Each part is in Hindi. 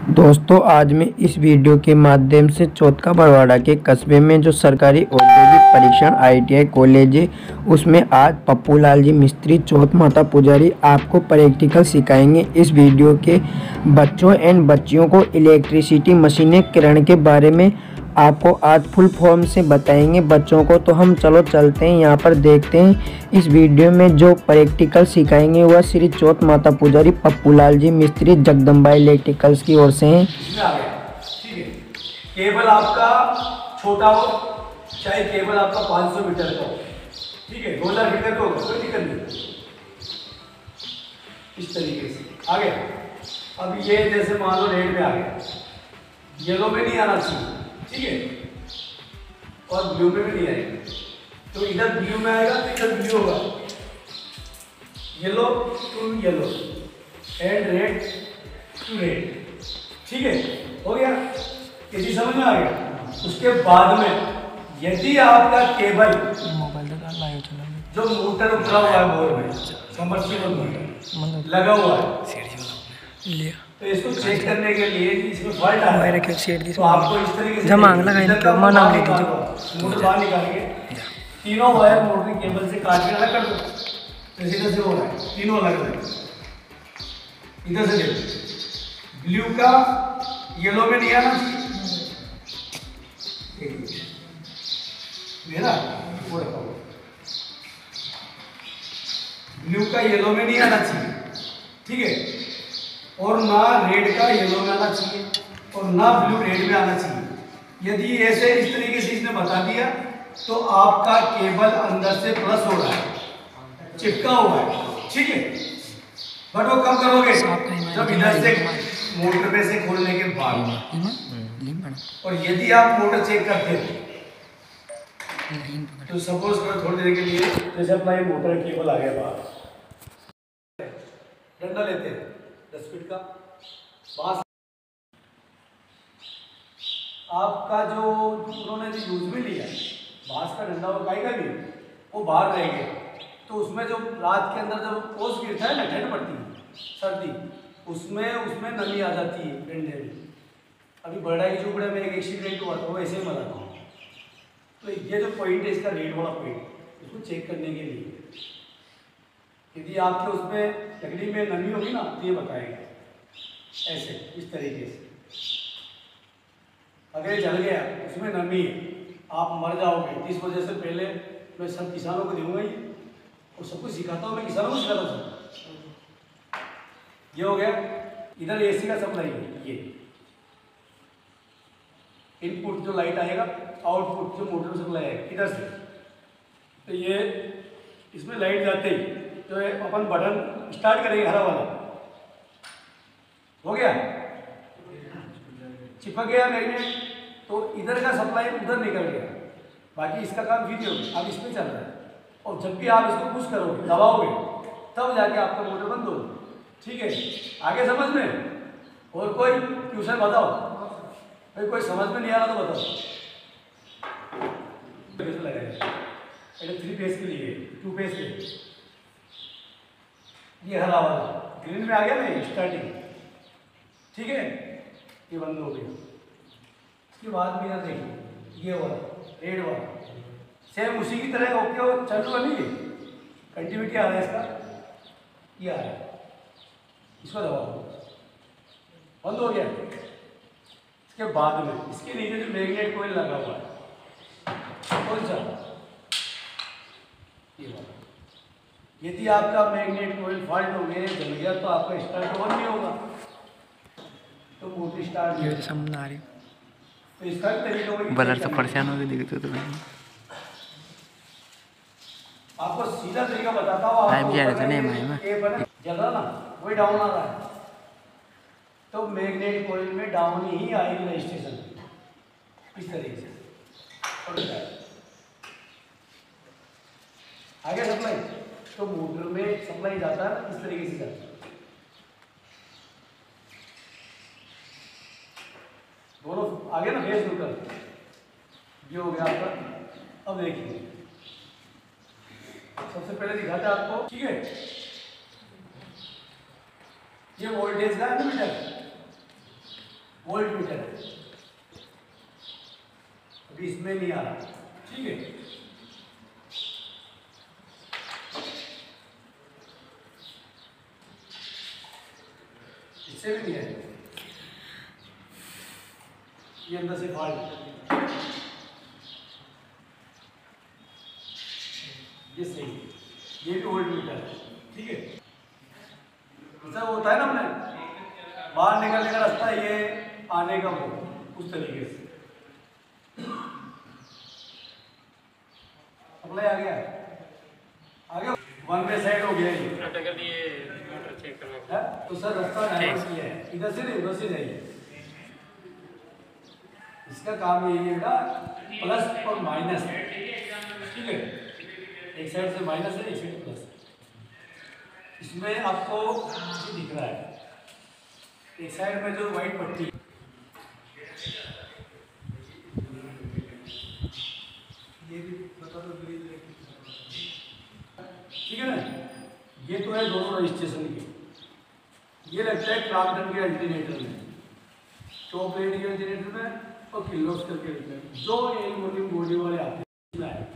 दोस्तों आज मैं इस वीडियो के माध्यम से चौथका बरवाड़ा के कस्बे में जो सरकारी औद्योगिक परीक्षण ITI कॉलेज है उसमें आज पप्पू लाल जी मिस्त्री चौथ माता पुजारी आपको प्रैक्टिकल सिखाएंगे। इस वीडियो के बच्चों एंड बच्चियों को इलेक्ट्रिसिटी मशीनें किरण के बारे में आपको आज फुल फॉर्म से बताएंगे बच्चों को। तो हम चलो चलते हैं, यहाँ पर देखते हैं इस वीडियो में जो प्रैक्टिकल सिखाएंगे वह श्री चौथ माता पुजारी पप्पू लाल जी मिस्त्री जगदम्बा इलेक्ट्रिकल्स की ओर से हैं। ठीक है, केबल आपका छोटा हो चाहे केबल आपका 500 मीटर का हो, ठीक है, 2000 मीटर का होगा, कोई दिक्कत नहीं। इस तरीके से आ गया। अब ये जैसे मान लो रेड में आ गया, येलो में नहीं आना चाहिए, ठीक है, और ब्लू में भी नहीं आएगा। तो इधर ब्लू में आएगा तो इधर ब्लू होगा, yellow to yellow and red to red, ठीक है, हो गया। यदि समझ में आ गया, उसके बाद में यदि आपका केबल जो मोटर उतरा हुआ है बोर में, समर्सिबल मोटर लगा हुआ है, तो इसको चेक करने के लिए इसमें फॉल्ट आ रहा है, तो आपको इस तरीके से मोटर बाहर निकाल के तीनों वायर मोटर की केबल से काट के अलग कर दो। तो सीधा से हो रहा है, तीनों अलग अलग। इधर से देखो, ब्लू का येलो में नहीं आना चाहिए, मेरा ब्लू का येलो में नहीं आना चाहिए, ठीक है, और ना रेड का येलो में आना चाहिए और ना ब्लू रेड में आना चाहिए। यदि ऐसे इस तरीके से इसने बता दिया तो आपका केबल अंदर से प्लस हो रहा है, चिपका हुआ है, ठीक है। बट वो कब करोगे, जब इधर से मोटर में से खोलने के बाद। और यदि आप मोटर चेक करते हो तो सपोज करो थोड़ी देर के लिए, जैसे अपना ये मोटर केबल आ गया बाहर, डंडा लेते हैं 10 फीट का बांस, आपका जो उन्होंने जो यूज में लिया बांस का डंडा और गाय का भी, वो बाहर रह गया, तो उसमें जो रात के अंदर जब ओस गिरता है ना, ठंड पड़ती है, सर्दी, उसमें नमी आ जाती है डंडे में। अभी बड़ा ही झुपड़े में एक एक्सीडेंट हुआ था, वो ऐसे ही मरा था। तो ये जो पॉइंट है इसका रेड वाला पॉइंट, इसको चेक करने के लिए यदि आपके उसमें लकड़ी में नमी होगी ना तो ये बताएगा ऐसे इस तरीके से। अगर ये जल गया उसमें नमी है, आप मर जाओगे। इस वजह से पहले मैं सब किसानों को दूंगा ही, और सब कुछ सिखाता हूँ, मैं किसानों को सिखाता हूँ। ये हो गया। इधर AC का सप्लाई है, ये इनपुट जो लाइट आएगा, आउटपुट जो मोटर सप्लाई आएगा इधर से। तो ये इसमें लाइट जाते ही जो है अपन बटन स्टार्ट करेंगे, हरा वाला हो गया, चिपक गया मैग्नेट, तो इधर का सप्लाई उधर निकल गया, बाकी इसका काम फिर होगा। अब इसमें चल रहा है, और जब भी आप इसको पुश करोगे, दबाओगे, तब जाके आपका मोटर बंद होगा, ठीक है। आगे समझ में? और कोई ट्यूशन बताओ भाई, कोई समझ में नहीं आ रहा तो बताओ। लगाएगा 3 फेज के लिए, 2 फेज के, ये हरा वाला ग्रीन में आ गया ना स्टार्टिंग, ठीक है, ये बंद हो गया। इसके बाद मेरा देखिए ये वाला रेड वाला सेम उसी की तरह ओके चल रहा नहीं है, कंटिन्यूटी आ रहा है इसका, ये आ रहा है, इसको दबाओ, बंद हो गया। इसके बाद में इसके नीचे जो मैग्नेट कॉइल लगा हुआ है, कौन सा, ये वाला, यदि आपका मैग्नेट कॉइल फॉल्ट हो गया, जल गया, तो आपका स्टार्ट ऑन नहीं होगा, तो मोटर स्टार्ट नहीं समझ आ रही। तो इसका तरीका बलर तो परेशान हो गए दिखते तो आपको सीधा तरीका बताता हूँ। आपको जल रहा ना, वही डाउन आ रहा है, तो मैग्नेट कॉइल में डाउन ही आएगी रजिस्ट्रेशन, इस तरीके से आगे सप्लाई, तो मोटर में सप्लाई जाता है इस तरीके से जाता है, दोनों आगे ना फेस न्यूट्रल, ये हो गया आपका। अब देखिए सबसे पहले दिखाते हैं आपको, ठीक है, ये वोल्टेज का एमीटर, वोल्ट मीटर है, अभी इसमें नहीं आ रहा, ठीक है। इससे भी नहीं है, ये अंदर से फॉल्ट, ये सही, ये भी वोल्ट मीटर है, ठीक है। ऐसा होता है ना, अपने बाहर निकलने का रास्ता, ये आने का वो, उस तरीके से अप्लाई आ गया, वन वे साइड हो गया ये। तो सर रास्ता डाइवर्ट किया है, इधर से नहीं उधर से जाइए। इसका काम यही है बेटा, प्लस और माइनस, ठीक है। एक साइड से माइनस है, एक साइड प्लस। इसमें आपको ये दिख रहा है, एक साइड में जो व्हाइट पट्टी, ये भी बता दो, ठीक है ना। ये तो है दोनों रजिस्ट्रेशन के। ये लगता है क्राम्पटन के अल्टरनेटर में, टॉप रेट के अल्टरनेटर में और किर्लोस्कर के अल्टरनेटर, जो एल्युमिनियम बॉडी वाले आते हैं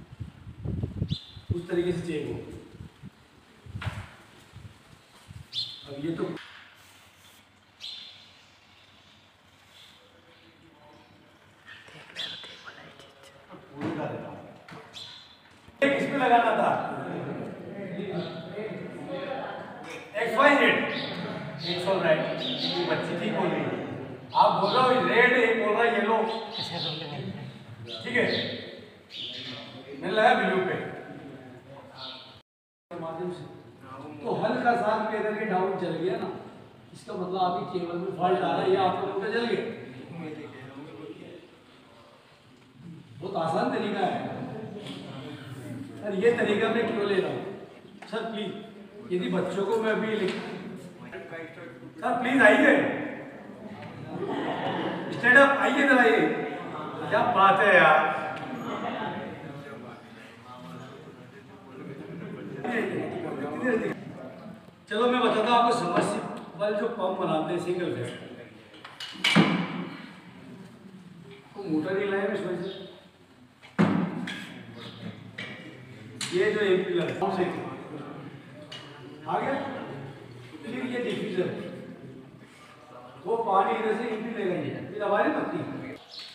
उस तरीके से चेक हो। अब ये तो पूरी का देता, इसमें लगाना था XYZ, एक सौ राइट, बच्ची ठीक बोल रही है, आप बोल रहे हो रेड, एक बोल रहा है येलो, ठीक है। मैंने लगा ब्लू पे माध्यम से, तो हल्का सा भी इधर के डाउन चल गया ना, इसका मतलब आपकी केबल में फॉल्ट आ रहा है, ये आपका मोटर जल गया। बहुत आसान तरीका है सर, ये तरीका मैं क्यों ले रहा हूँ सर, प्लीज यदि बच्चों को मैं अभी सर प्लीज आइए, स्टैंड अप, आइए इधर आइए, क्या बात है यार। चलो मैं बताता हूँ आपको, सबमर्सिबल जो पंप बनाते हैं सिंगल फेस, तो मोटर नहीं लाए इसमें से, ये जो एक पिलर से आ गया, फिर ये डिफ्यूजर, वो पानी इधर से इनपुट ले रही है, फिर हमारी पत्ती,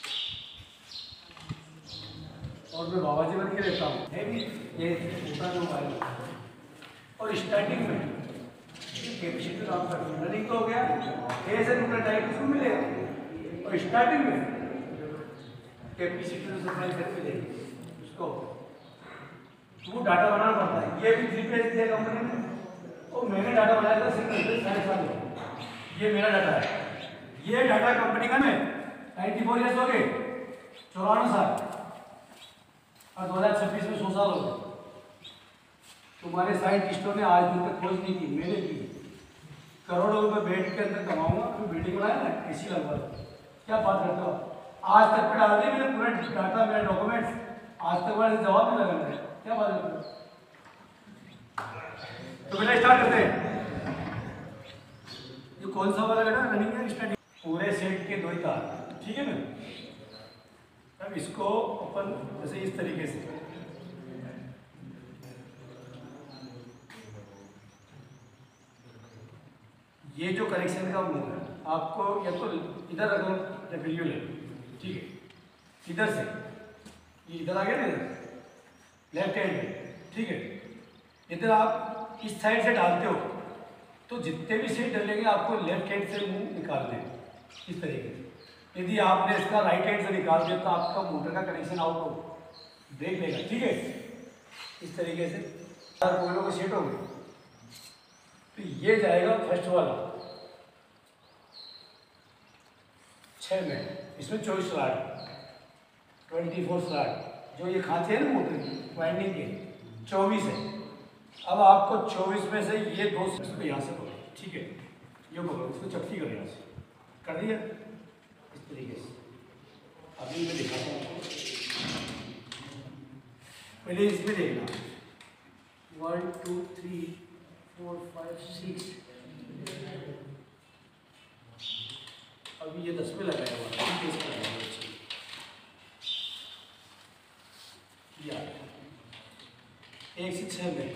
और मैं बाबा जी बन के रहता हूँ, है भी ये छोटा जो वायर, और स्टार्टिंग में कैपेसिटी काम करती है, रनिंग तो हो गया, ऐसे न्यूट्रल टाइप उसको मिलेगा, और स्टार्टिंग में कैपेसिटी से सप्लाई करके देगी उसको, वो डाटा बनाना पड़ता है। ये भी 3 पेज दिया कंपनी ने, और मैंने डाटा बनाया था सिंगल पेज 7.5, ये मेरा डाटा है। ये डाटा कंपनी का में 94 ईयर्स हो गए, 94 साल, और 2026 में 100 साल हो गए। तुम्हारे साइंटिस्टों ने आज दिन तक खोज नहीं की, मैंने की। करोड़ों रुपए बेड के अंदर कमाऊंगा, फिर बिल्डिंग बनाया ना, किसी लगवा, क्या बात करते हो। आज तक पे डाल दिए मैंने पूरा डाटा, मेरा डॉक्यूमेंट्स, आज तक वाले जवाब नहीं लगा है, क्या बात करते हो। तो पहले स्टार्ट करते हैं, ये कौन सा वाला बेटा रनिंग है, स्टार्टिंग पूरे सेट के 2 ही तार, ठीक है ना। अब इसको अपन जैसे इस तरीके से, ये जो कनेक्शन का मुंह है, आपको या तो इधर रखो या वीडियो ले, ठीक है, इधर से ये इधर आ गया ना, लेफ्ट हैंड में, ठीक है। इधर आप इस साइड से डालते हो तो जितने भी सेट डलेंगे आपको लेफ्ट हैंड से मुंह निकालने हैं, इस तरीके से। यदि आपने इसका राइट हैंड से निकाल दिया तो आपका मोटर का कनेक्शन आउट हो, देख लेगा, ठीक है। इस तरीके से कोयलों को सेट हो गए, तो ये जाएगा फर्स्ट वाला 6 में, इसमें 24 स्लॉट, 24 स्लॉट, जो ये खाते हैं ना मोटर की वाइंडिंग के, 24 है। अब आपको 24 में से ये 2 इसको यहाँ से पकड़ो, ठीक है, ये पकड़ो, इसको चपटी करो यहाँ से, कर दिया इस तरीके से। अभी मैं दिखाता हूँ, पहले इसमें देखना, 1 2 3 4 5 6, अभी ये 10 में लगाया हुआ है, तेज कर रहा है या 1 से 6 में।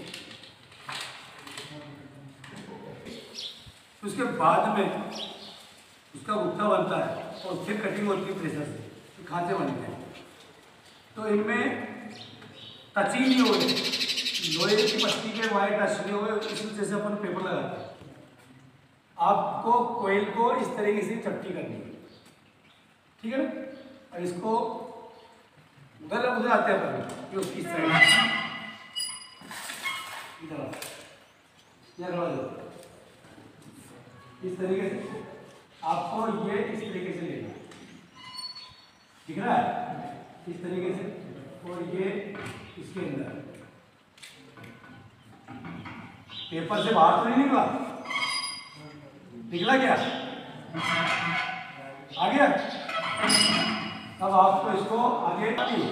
उसके बाद में उसका गुत्था बनता है और फिर कटिंग होती है प्रेशर से, तो खांचे बनते हैं। तो इनमें टच ही नहीं हो रहे, लोहे की पट्टी के वायर टच नहीं हो गए, इसी वजह से अपन पेपर लगाते हैं। आपको कोयल को इस तरीके से चपटी करनी है, ठीक है ना। और इसको उधर उधर आते हैं अपन, उसकी इस साइड इस तरीके से आपको ये इस तरीके से लेना, दिख रहा है, इस तरीके से, और ये इसके अंदर पेपर से बाहर तो नहीं निकला, निकला क्या, आ गया। अब आपको इसको आगे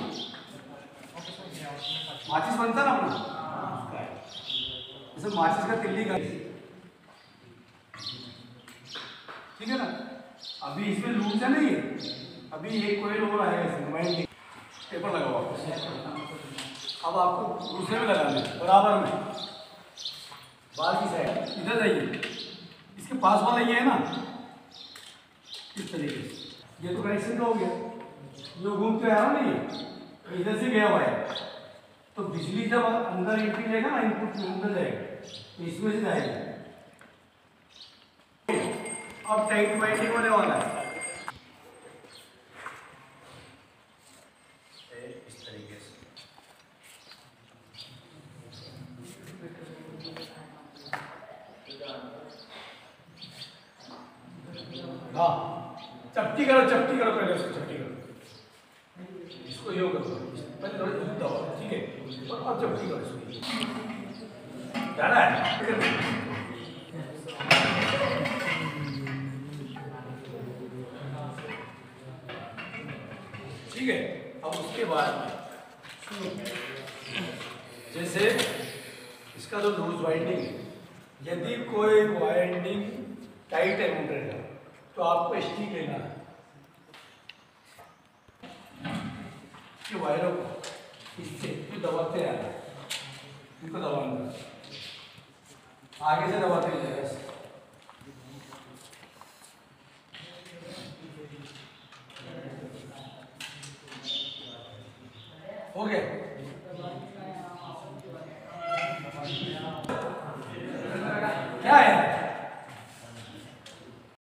माचिस बनता ना अपना, जैसे माचिस का तिल्ली का, ठीक है ना। अभी इसमें लूज है नहीं है, अभी एक कोयल और आएगा इसमें, वाइंडिंग पेपर लगा हुआ। अब आपको दूसरे में लगाना है, बराबर में, बाहर की साइड इधर जाइए, इसके पास वाला ये है ना, इस तरीके से। ये तो कनेक्शन का हो गया, जो घूमते आया ना, ये इधर से गया हुआ है, तो बिजली जब अंदर एंट्री लेगा ना, इनपुट में अंदर जाएगा, तो इसमें से जाएगा। अब टाइट वाइंडिंग होने वाला है इस तरीके से। हाँ, चपटी करो पहले, उसको चपटी करो, इसको यो करो पहले, थोड़ी दूध दबाओ, ठीक है, और अब चपटी करो इसको, जाना है। ठीक है। अब उसके बाद जैसे इसका जो लूज वाइंडिंग है, यदि कोई वाइंडिंग टाइट है मोटर का, तो आपको स्टिक लेना है कि वायरों को इससे जो दबाते आ रहा है, इनको दबाना, आगे से दबाते जाएगा। हो गया।